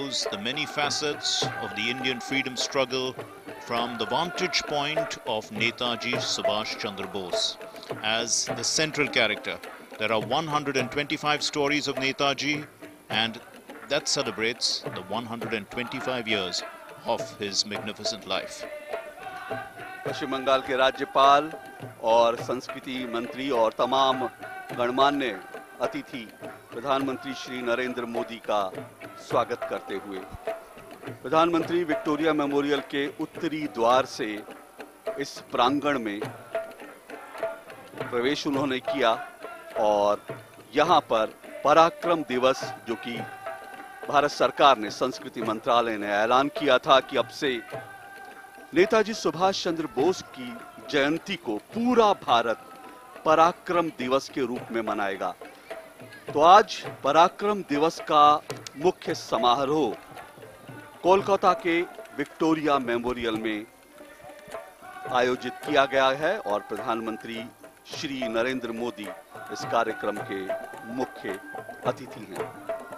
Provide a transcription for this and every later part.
shows the many facets of the Indian freedom struggle from the vantage point of Netaji Subhash Chandra Bose as the central character. There are 125 stories of Netaji, and that celebrates the 125 years of his magnificent life. पश्चिम बंगाल के राज्यपाल और संस्कृति मंत्री और तमाम गणमान्य अतिथि प्रधानमंत्री श्री नरेंद्र मोदी का स्वागत करते हुए प्रधानमंत्री विक्टोरिया मेमोरियल के उत्तरी द्वार से इस प्रांगण में प्रवेश उन्होंने किया और यहां पर पराक्रम दिवस, जो कि भारत सरकार ने, संस्कृति मंत्रालय ने ऐलान किया था कि अब से नेताजी सुभाष चंद्र बोस की जयंती को पूरा भारत पराक्रम दिवस के रूप में मनाएगा। तो आज पराक्रम दिवस का मुख्य समारोह कोलकाता के विक्टोरिया मेमोरियल में आयोजित किया गया है और प्रधानमंत्री श्री नरेंद्र मोदी इस कार्यक्रम के मुख्य अतिथि हैं।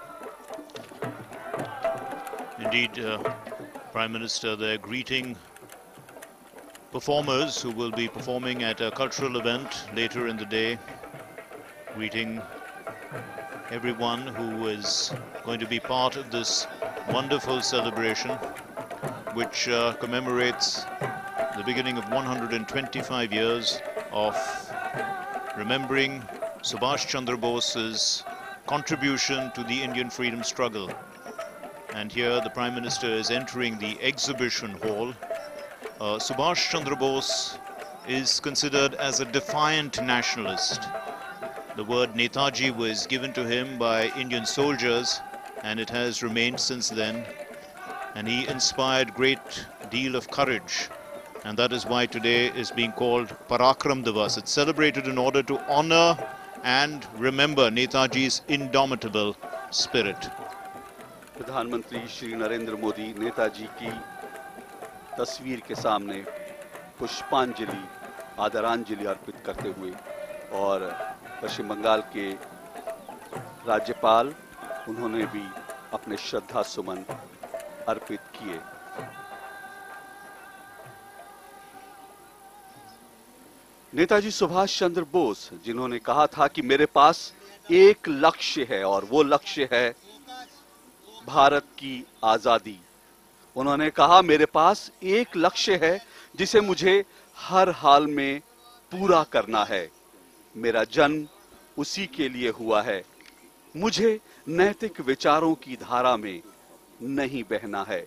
Indeed, Prime Minister, they're greeting performers who will be performing at a cultural event later in the day, greeting everyone who is going to be part of this wonderful celebration, which commemorates the beginning of 125 years of remembering Subhash Chandra Bose's contribution to the Indian freedom struggle. And here the Prime Minister is entering the exhibition hall. Subhash Chandra Bose is considered as a defiant nationalist. The word Netaji was given to him by Indian soldiers, and it has remained since then. And he inspired great deal of courage. And that is why today is being called Parakram Divas. It's celebrated in order to honor and remember Netaji's indomitable spirit. प्रधानमंत्री श्री नरेंद्र मोदी नेताजी की तस्वीर के सामने पुष्पांजलि, आदरांजलि अर्पित करते हुए और पश्चिम बंगाल के राज्यपाल, उन्होंने भी अपने श्रद्धा सुमन अर्पित किए। नेताजी सुभाष चंद्र बोस, जिन्होंने कहा था कि मेरे पास एक लक्ष्य है और वो लक्ष्य है भारत की आजादी। उन्होंने कहा मेरे पास एक लक्ष्य है जिसे मुझे हर हाल में पूरा करना है। मेरा जन्म उसी के लिए हुआ है। मुझे नैतिक विचारों की धारा में नहीं बहना है।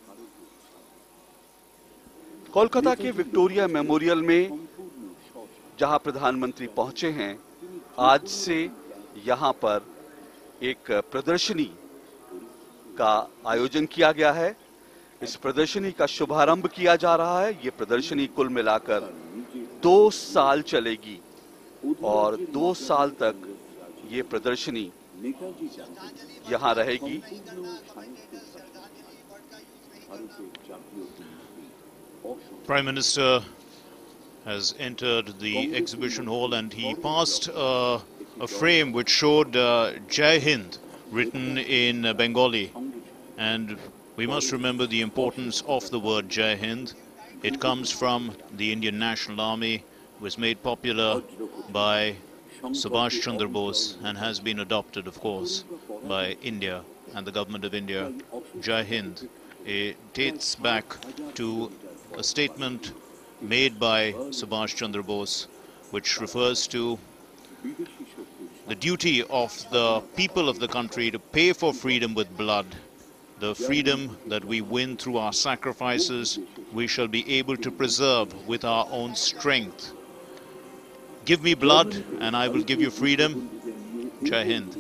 कोलकाता के विक्टोरिया मेमोरियल में जहां प्रधानमंत्री पहुंचे हैं, आज से यहां पर एक प्रदर्शनी का आयोजन किया गया है। इस प्रदर्शनी का शुभारंभ किया जा रहा है। ये प्रदर्शनी कुल मिलाकर 2 साल चलेगी और 2 साल तक ये प्रदर्शनी यहां रहेगी। Prime Minister has entered the exhibition hall and he passed a frame which showed Jai Hind written in Bengali, and we must remember the importance of the word Jai Hind. It comes from the Indian National Army, was made popular by Subhash Chandra Bose and has been adopted, of course, by India and the government of India. Jai Hind, it dates back to a statement made by Subhash Chandra Bose, which refers to the duty of the people of the country to pay for freedom with blood. The freedom that we win through our sacrifices, we shall be able to preserve with our own strength. Give me blood and I will give you freedom. Jai Hind.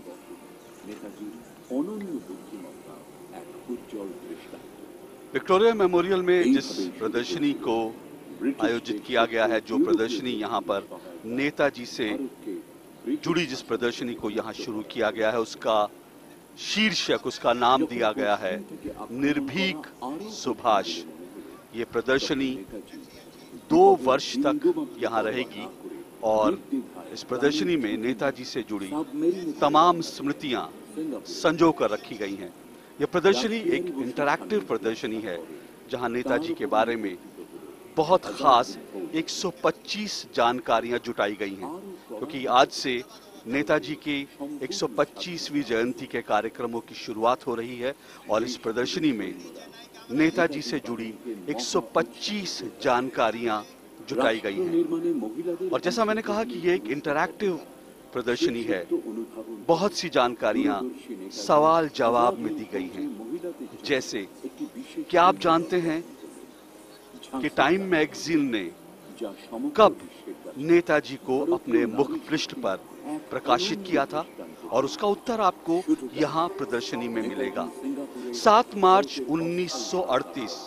Victoria Memorial में जिस प्रदर्शनी को आयोजित किया गया है, जो प्रदर्शनी यहाँ पर नेताजी से जुड़ी जिस प्रदर्शनी को यहाँ शुरू किया गया है, उसका शीर्षक, उसका नाम दिया गया है निर्भीक सुभाष। ये प्रदर्शनी 2 वर्ष तक यहाँ रहेगी और इस प्रदर्शनी में नेताजी से जुड़ी तमाम स्मृतियां संजो कर रखी गई हैं। यह प्रदर्शनी एक इंटरैक्टिव प्रदर्शनी है जहां नेताजी के बारे में बहुत खास 125 जानकारियां जुटाई गई हैं, क्योंकि आज से नेताजी की 125वीं जयंती के कार्यक्रमों की शुरुआत हो रही है और इस प्रदर्शनी में नेताजी से जुड़ी 125 जानकारियां जुटाई गई हैं। और जैसा मैंने कहा कि ये एक इंटरैक्टिव प्रदर्शनी है, बहुत सी जानकारियां सवाल जवाब में दी गई हैं। जैसे, क्या आप जानते हैं कि टाइम मैगजीन ने कब नेताजी को अपने मुख पृष्ठ पर प्रकाशित किया था? और उसका उत्तर आपको यहाँ प्रदर्शनी में मिलेगा। 7 मार्च 1938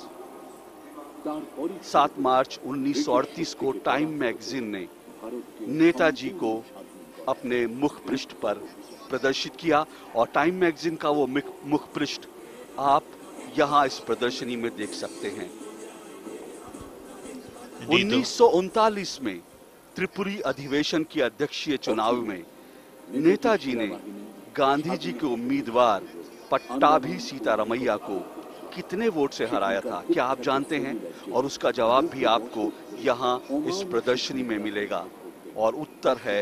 को टाइम मैगजीन ने नेताजी को अपने मुख पृष्ठ पर प्रदर्शित किया और टाइम मैगजीन का वो मुख पृष्ठ आप यहाँ इस प्रदर्शनी में देख सकते हैं। 1939 में त्रिपुरी अधिवेशन की अध्यक्षीय चुनाव में नेताजी ने गांधी जी के उम्मीदवार पट्टाभी सीतारमैया को कितने वोट से हराया था? क्या आप जानते हैं? और उसका जवाब भी आपको यहाँ इस प्रदर्शनी में मिलेगा और उत्तर है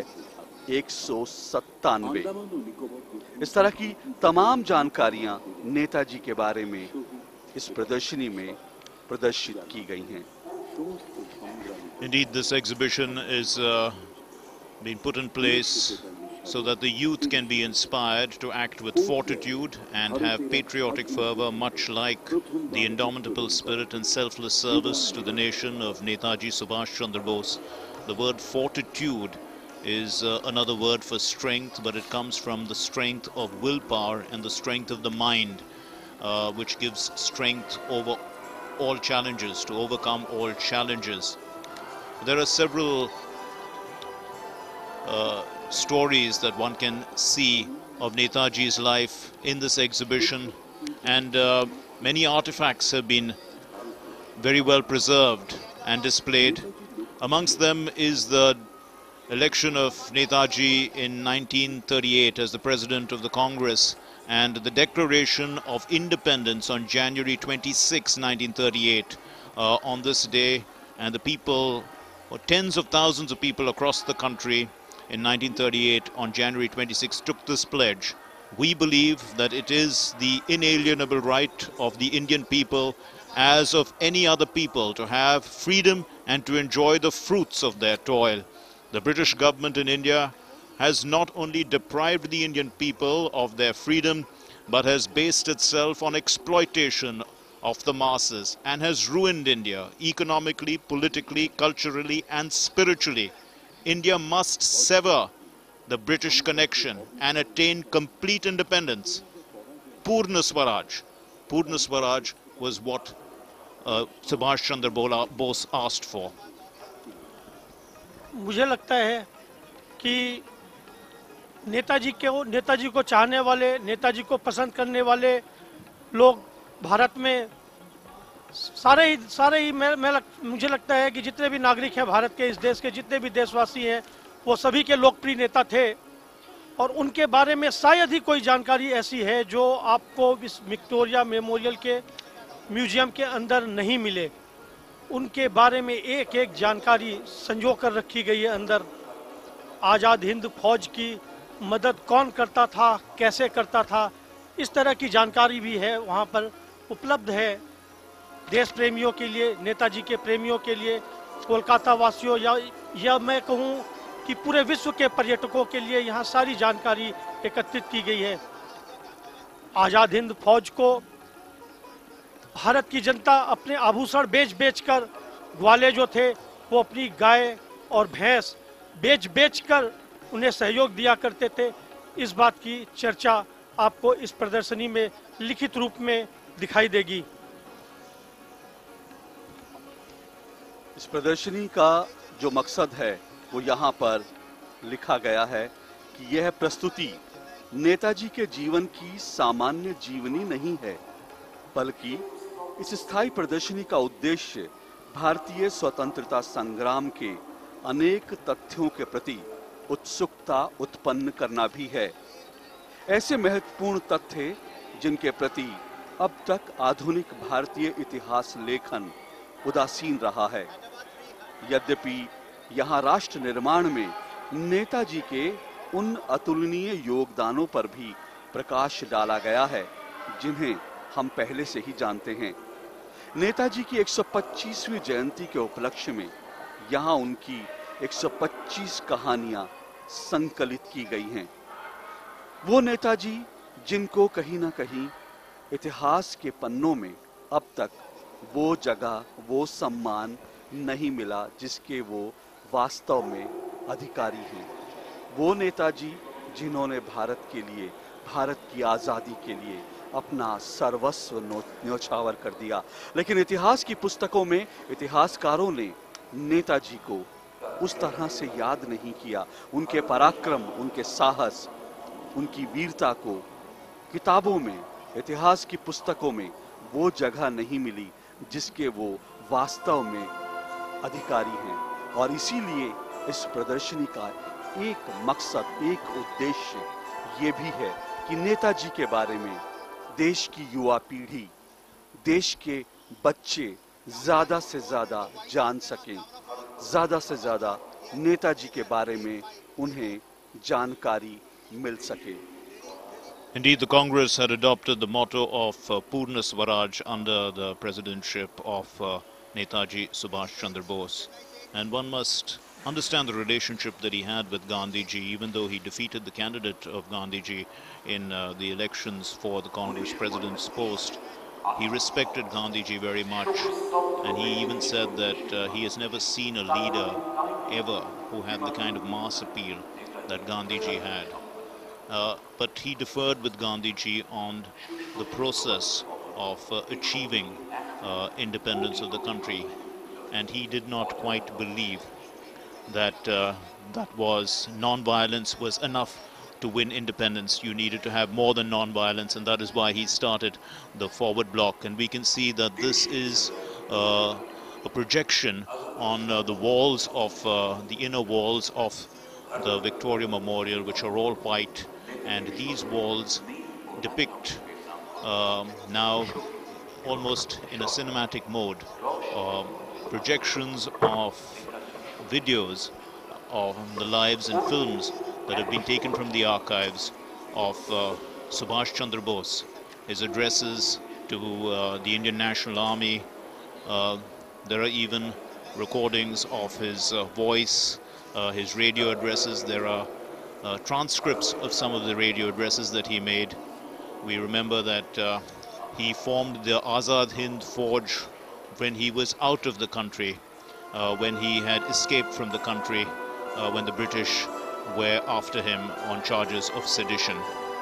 197। इस तरह की तमाम जानकारियां नेताजी के बारे में इस प्रदर्शनी में प्रदर्शित की गई हैं। Indeed, this exhibition is being put in place so that the youth can be inspired to act with fortitude and have patriotic fervor, much like the indomitable spirit and selfless service to the nation of Netaji Subhash Chandra Bose. The word fortitude is another word for strength, but it comes from the strength of willpower and the strength of the mind, which gives strength over all challenges, to overcome all challenges. There are several stories that one can see of Netaji's life in this exhibition, and many artifacts have been very well preserved and displayed. Amongst them is the election of Netaji in 1938 as the President of the Congress, and the declaration of independence on January 26, 1938. On this day, and the people, or tens of thousands of people across the country in 1938 on January 26 took this pledge. We believe that it is the inalienable right of the Indian people, as of any other people, to have freedom and to enjoy the fruits of their toil. The British government in India has not only deprived the Indian people of their freedom, but has based itself on exploitation of the masses and has ruined India economically, politically, culturally and spiritually. India must sever the British connection and attain complete independence. Purna Swaraj. Purna Swaraj was what Subhash Chandra Bose asked for. मुझे लगता है कि नेताजी को चाहने वाले, नेताजी को पसंद करने वाले लोग भारत में सारे ही मुझे लगता है कि जितने भी नागरिक हैं भारत के, इस देश के जितने भी देशवासी हैं, वो सभी के लोकप्रिय नेता थे। और उनके बारे में शायद ही कोई जानकारी ऐसी है जो आपको इस विक्टोरिया मेमोरियल के म्यूजियम के अंदर नहीं मिले। उनके बारे में एक एक जानकारी संजो कर रखी गई है अंदर। आज़ाद हिंद फौज की मदद कौन करता था, कैसे करता था, इस तरह की जानकारी भी है वहाँ पर उपलब्ध है। देश प्रेमियों के लिए, नेताजी के प्रेमियों के लिए, कोलकाता वासियों या मैं कहूँ कि पूरे विश्व के पर्यटकों के लिए यहाँ सारी जानकारी एकत्रित की गई है। आज़ाद हिंद फौज को भारत की जनता अपने आभूषण बेच कर, ग्वाले जो थे वो अपनी गाय और भैंस बेच कर उन्हें सहयोग दिया करते थे। इस बात की चर्चा आपको इस प्रदर्शनी में लिखित रूप में दिखाई देगी। इस प्रदर्शनी का जो मकसद है वो यहाँ पर लिखा गया है कि यह प्रस्तुति नेताजी के जीवन की सामान्य जीवनी नहीं है, बल्कि इस स्थायी प्रदर्शनी का उद्देश्य भारतीय स्वतंत्रता संग्राम के अनेक तथ्यों के प्रति उत्सुकता उत्पन्न करना भी है। ऐसे महत्वपूर्ण तथ्य जिनके प्रति अब तक आधुनिक भारतीय इतिहास लेखन उदासीन रहा है। यद्यपि यहाँ राष्ट्र निर्माण में नेताजी के उन अतुलनीय योगदानों पर भी प्रकाश डाला गया है जिन्हें हम पहले से ही जानते हैं। नेताजी की 125वीं जयंती के उपलक्ष्य में यहाँ उनकी 125 कहानियां संकलित की गई हैं। वो नेताजी जिनको कहीं ना कहीं इतिहास के पन्नों में अब तक वो जगह, वो सम्मान नहीं मिला जिसके वो वास्तव में अधिकारी हैं। वो नेताजी जिन्होंने भारत के लिए, भारत की आज़ादी के लिए अपना सर्वस्व न्योछावर कर दिया। लेकिन इतिहास की पुस्तकों में इतिहासकारों ने नेताजी को उस तरह से याद नहीं किया। उनके पराक्रम, उनके साहस, उनकी वीरता को किताबों में, इतिहास की पुस्तकों में वो जगह नहीं मिली जिसके वो वास्तव में अधिकारी हैं। और इसीलिए इस प्रदर्शनी का एक मकसद, एक उद्देश्य ये भी है कि नेताजी के बारे में देश की युवा पीढ़ी, देश के बच्चे ज्यादा से ज्यादा जान सकें, ज्यादा से ज्यादा नेताजी के बारे में उन्हें जानकारी मिल सके। Indeed, the Congress had adopted the motto of Purna Swaraj under the presidentship of Netaji Subhash Chandra Bose. And one must understand the relationship that he had with Gandhiji, even though he defeated the candidate of Gandhiji in the elections for the Congress president's post. He respected Gandhiji very much, and he even said that he has never seen a leader ever who had the kind of mass appeal that Gandhiji had. But he differed with Gandhiji on the process of achieving independence of the country, and he did not quite believe that non-violence was enough to win independence. You needed to have more than non-violence, and that is why he started the Forward Bloc. And we can see that this is a projection on the walls of the inner walls of the Victoria Memorial, which are all white, and these walls depict now almost in a cinematic mode projections of videos of the lives and films that have been taken from the archives of Subhash Chandra Bose, his addresses to the Indian National Army. There are even recordings of his voice, his radio addresses. There are transcripts of some of the radio addresses that he made. We remember that he formed the Azad Hind Forge when he was out of the country, when he had escaped from the country, when the British were after him on charges of sedition.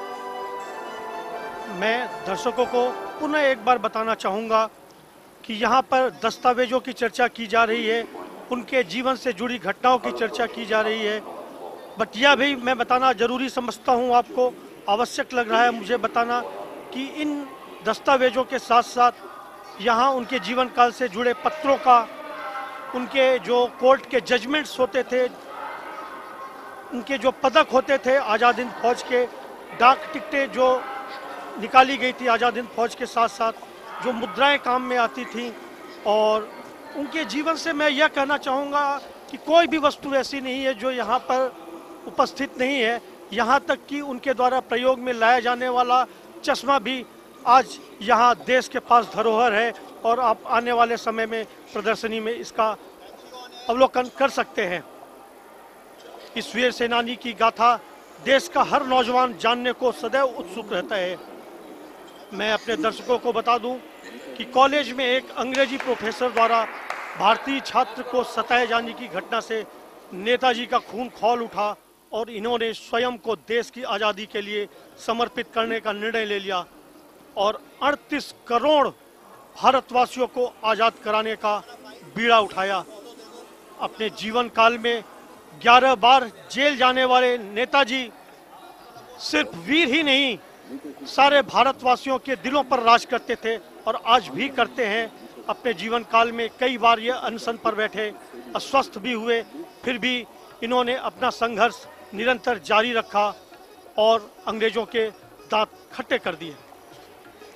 मैं दर्शकों को पुनः एक बार बताना चाहूँगा कि यहाँ पर दस्तावेजों की चर्चा की जा रही है, उनके जीवन से जुड़ी घटनाओं की चर्चा की जा रही है। बट यह भी मैं बताना जरूरी समझता हूँ, आपको आवश्यक लग रहा है मुझे बताना कि इन दस्तावेजों के साथ साथ यहाँ उनके जीवन काल से जुड़े पत्रों का, उनके जो कोर्ट के जजमेंट्स होते थे, उनके जो पदक होते थे आज़ाद हिंद फौज के, डाक टिकटें जो निकाली गई थी आज़ाद हिंद फौज के साथ साथ, जो मुद्राएं काम में आती थीं, और उनके जीवन से मैं यह कहना चाहूँगा कि कोई भी वस्तु ऐसी नहीं है जो यहाँ पर उपस्थित नहीं है। यहाँ तक कि उनके द्वारा प्रयोग में लाया जाने वाला चश्मा भी आज यहाँ देश के पास धरोहर है, और आप आने वाले समय में प्रदर्शनी में इसका अवलोकन कर सकते हैं। इस वीर सेनानी की गाथा देश का हर नौजवान जानने को सदैव उत्सुक रहता है। मैं अपने दर्शकों को बता दूं कि कॉलेज में एक अंग्रेजी प्रोफेसर द्वारा भारतीय छात्र को सताए जाने की घटना से नेताजी का खून खौल उठा, और इन्होंने स्वयं को देश की आज़ादी के लिए समर्पित करने का निर्णय ले लिया और 38 करोड़ भारतवासियों को आज़ाद कराने का बीड़ा उठाया। अपने जीवन काल में 11 बार जेल जाने वाले नेताजी सिर्फ वीर ही नहीं, सारे भारतवासियों के दिलों पर राज करते थे और आज भी करते हैं। अपने जीवन काल में कई बार ये अनशन पर बैठे, अस्वस्थ भी हुए, फिर भी इन्होंने अपना संघर्ष निरंतर जारी रखा और अंग्रेजों के दांत खट्टे कर दिए।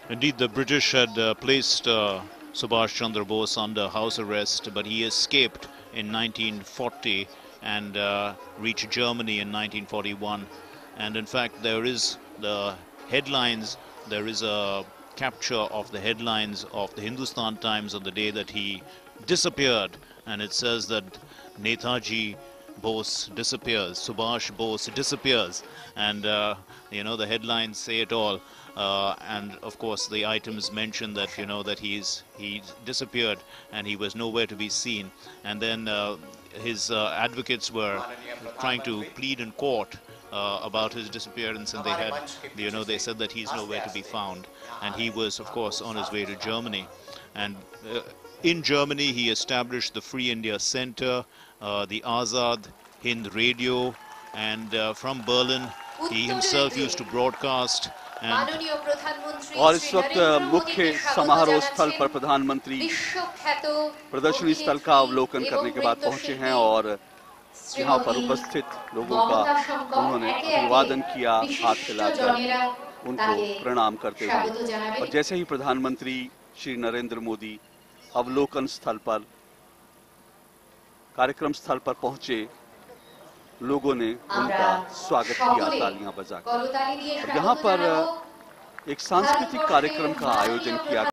Indeed, the British had placed Subhash Chandra Bose under house arrest, but he escaped in 1940 and reached Germany in 1941. And in fact, there is the headlines, there is a capture of the headlines of the Hindustan Times on the day that he disappeared, and it says that Netaji Bose disappears, Subhash Bose disappears, and you know, the headlines say it all. And of course the items mention that, you know, that he disappeared and he was nowhere to be seen, and then his advocates were trying to plead in court about his disappearance, and they had, you know, they said that he's nowhere to be found, and he was of course on his way to Germany. And in Germany he established the Free India Center, the Azad Hind Radio, and from Berlin he himself used to broadcast. And और इस वक्त मुख्य समारोह स्थल पर प्रधानमंत्री प्रदर्शनी स्थल का अवलोकन करने के बाद पहुंचे हैं और यहाँ पर उपस्थित लोगों का उन्होंने अभिवादन किया, हाथ हिलाकर उनको प्रणाम करते हुए। और जैसे ही प्रधानमंत्री श्री नरेंद्र मोदी अवलोकन स्थल पर, कार्यक्रम स्थल पर पहुंचे, लोगों ने उनका स्वागत किया तालियां बजाकर। और यहाँ पर एक सांस्कृतिक कार्यक्रम का आयोजन किया